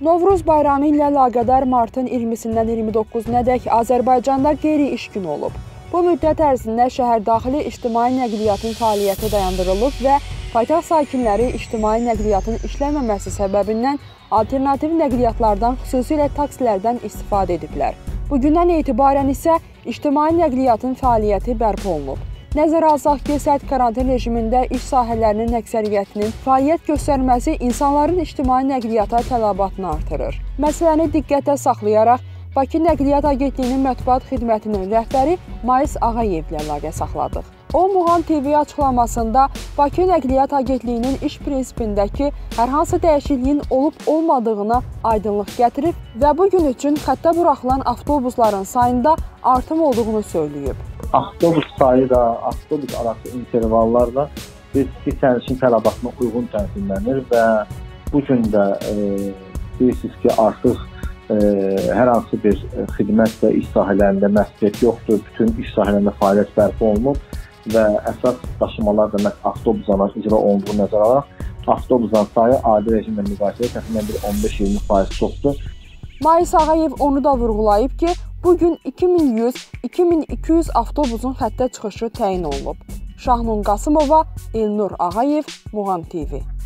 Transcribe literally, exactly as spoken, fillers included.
Novruz bayramı ilə əlaqədar martın iyirmisindən iyirmi doqquzunadək Azərbaycanda qeyri-iş günü olub. Bu müddət ərzində şəhərdaxili ictimai nəqliyyatın fəaliyyəti dayandırılıb və paytaxt sakinləri ictimai nəqliyyatın işləməməsi səbəbindən alternativ nəqliyyatlardan, xüsusilə taksilərdən istifadə ediblər. Bugündən etibarən isə ictimai nəqliyyatın fəaliyyəti bərpa olunub. Nəzərə alsaq ki, sərt karantin rejimində iş sahələrinin əksəriyyətinin fəaliyyət göstərməsi insanların ictimai nəqliyyata tələbatını artırır. Məsələni diqqətə saxlayaraq, Bakı Nəqliyyat Agentliyinin mətbuat xidmətinin rəhbəri Mayıs Ağayevlə əlaqə saxladıq. O, Muğan T V açıqlamasında Bakı Nəqliyyat Agentliyinin iş prinsipindəki hər hansı dəyişikliyin olub-olmadığına aydınlıq gətirib və bu gün üçün xəttə buraxılan avtobusların sayında artım olduğunu söyləyib. Avtobus sayı da, avtobus arası intervallarla riskli sərnişin tələbatına uyğun tənzimlənir və bu gün də e, bilirsiniz ki, artıq e, hər hansı bir xidmət və iş sahələrində məhdudiyyət yoxdur. Bütün iş sahələrində fəaliyyət bərpa olunub və əsas daşımalar da məhz avtobuslarla icra olunduğu nəzərə alaraq avtobusların sayı adi rejimlə müqayisədə təxminən bir on beş iyirmi faiz çoxdur. Mayıs Ağayev onu da vurğulayıb ki, bugün iki min yüz - iki min iki yüz avtobusun xəttə çıxışı təyin olunub. Şahnun Qasımova, Elnur Ağayev, Muğan T V.